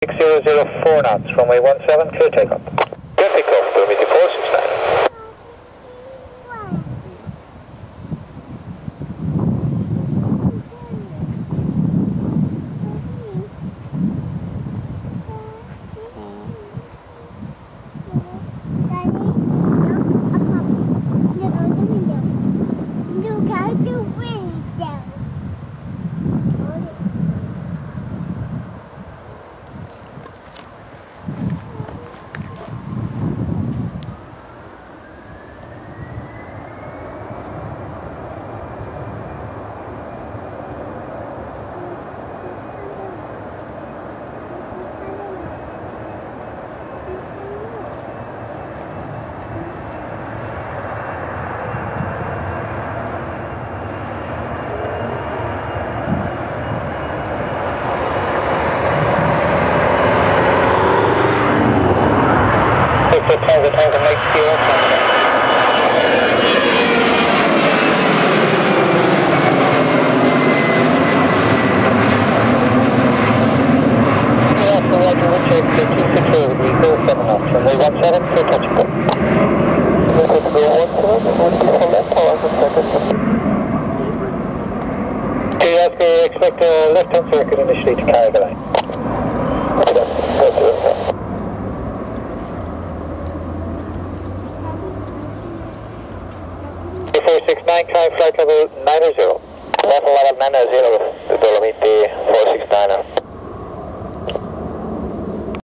4 knots, runway 17, clear takeoff. Clear takeoff, Dolomiti 469. Expect a left-hand circuit initially to carry the line. 469, climb flight level 90. Level 90, Dolomiti 469.